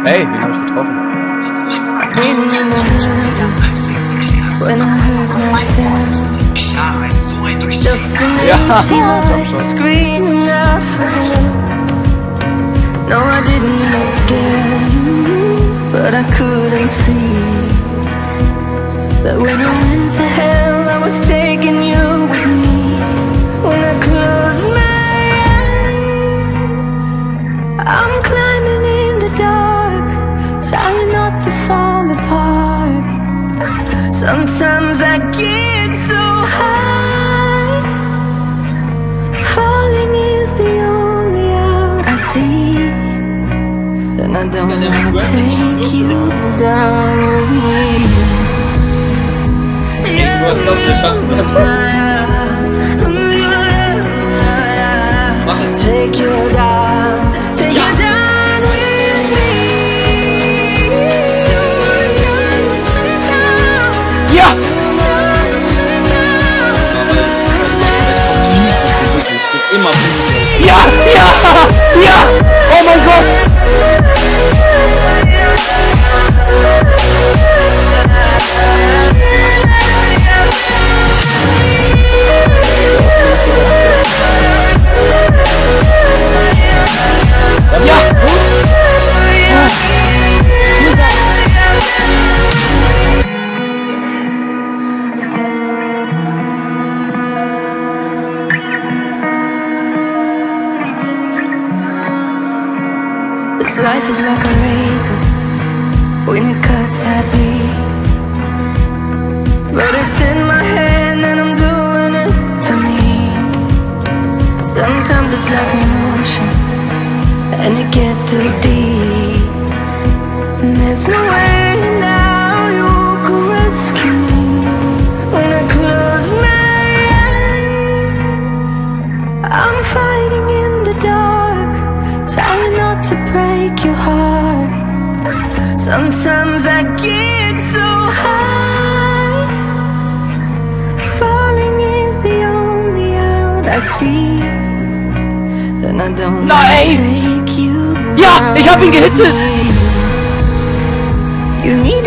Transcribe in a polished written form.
Hey, wen hab ich getroffen? Ja, no, I didn't mean to scare you, but I couldn't see that when you went to hell, I was taking you with me. When I close my eyes, I'm climbing in the dark, trying not to fall apart. Sometimes I get so high, falling is the only out I see. And I don't wanna take you down with me. Hey, du hast glaubst du geschafft, mach es. Take you down, take you down with me. ja! Immer. Ja! Ja! Ja! Oh mein Gott! This life is like a razor, when it cuts I bleed. But it's in my hand and I'm doing it to me. Sometimes it's like an ocean, and it gets too deep, and there's no way now you can rescue me. When I close my eyes, I'm fighting in the dark, trying not to break your heart. Sometimes I get so high, falling is the only out I see. And I don't Nein! take you Ja, ich hab ihn gehittet! You need